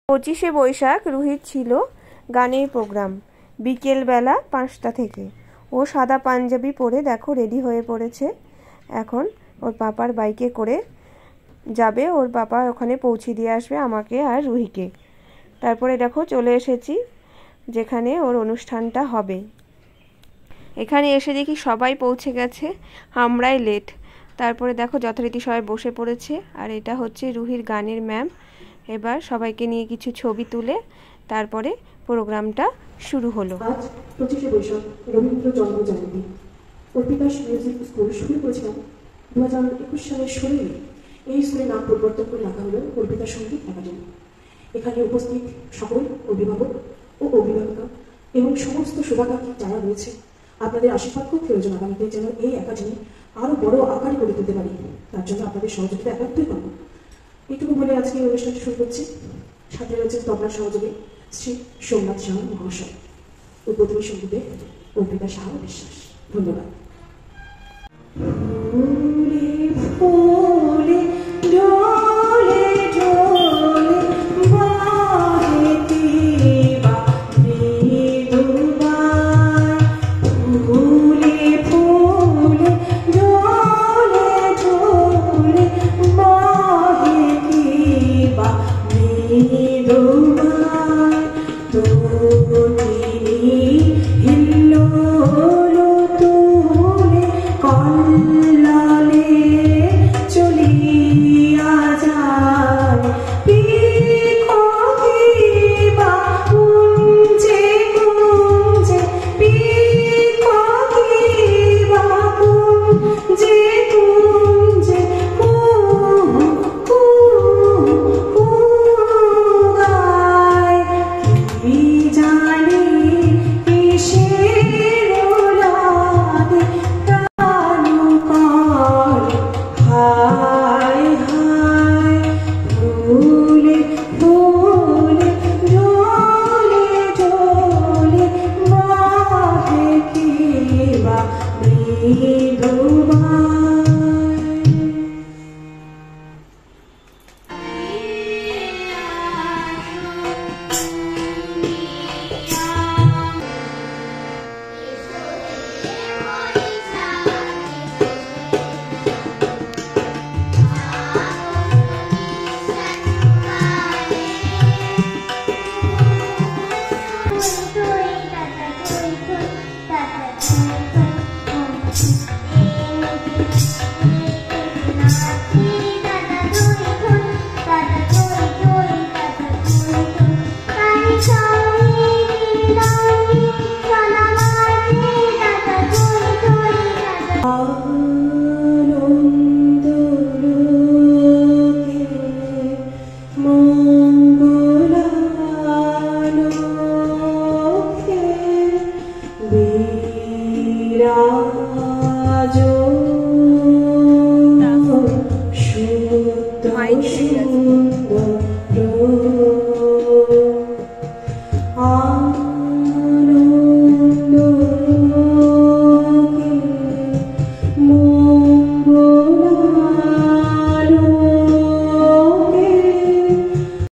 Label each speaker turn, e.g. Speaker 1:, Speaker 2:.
Speaker 1: 25শে বৈশাখ রুহির ছিল গানের প্রোগ্রাম বিকেলবেলা 5টা থেকে। ও সাদা পাঞ্জাবি পরে দেখো রেডি হয়ে পড়েছে। এখন ওর পাপার বাইকে করে যাবে, ওর পাপা ওখানে পৌঁছে দিয়ে আসবে আমাকে আর রুহিকে। তারপরে দেখো চলে এসেছি যেখানে ওর অনুষ্ঠানটা হবে। এখানে এসে দেখি সবাই পৌঁছে গেছে, আমরাই লেট। তারপরে দেখো যথারীতি সবাই বসে পড়েছে, আর এটা হচ্ছে রুহির গানের ম্যাম। এবার সবাইকে নিয়ে কিছু ছবি তুলে তারপরে প্রোগ্রামটা শুরু হলো।
Speaker 2: আজ 25শে বৈশাখ রবীন্দ্র জন্ম জয়ন্তী। অর্পিতা মিউজিক স্কুল শুরু করেছিলাম 2021 সালের 16 মে। এই স্কুলের নাম পরিবর্তন করে রাখা হলো অর্পিতা সঙ্গীত একাডেমি। এখানে উপস্থিত সকল অভিভাবক ও অভিভাবিকা এবং সমস্ত শুভাকাঙ্ক্ষী যারা রয়েছে, আপনাদের আশীর্বাদ খুব প্রয়োজন আগামীতে যেন এই একাডেমি আরো বড় আকারে করে তুলতে পারি। তার জন্য আপনাদের সহযোগিতা একান্তই পাবো। এটুকু বলে আজকে এই অনুষ্ঠানটি শুরু করছি। সাথে রয়েছেন তবলা সহযোগী শ্রী সোমনাথ সাহা মহাশয়, উদ্বোধনী সঙ্গীতে অর্পিতা সাহা বিশ্বাস। ধন্যবাদ।
Speaker 3: Vira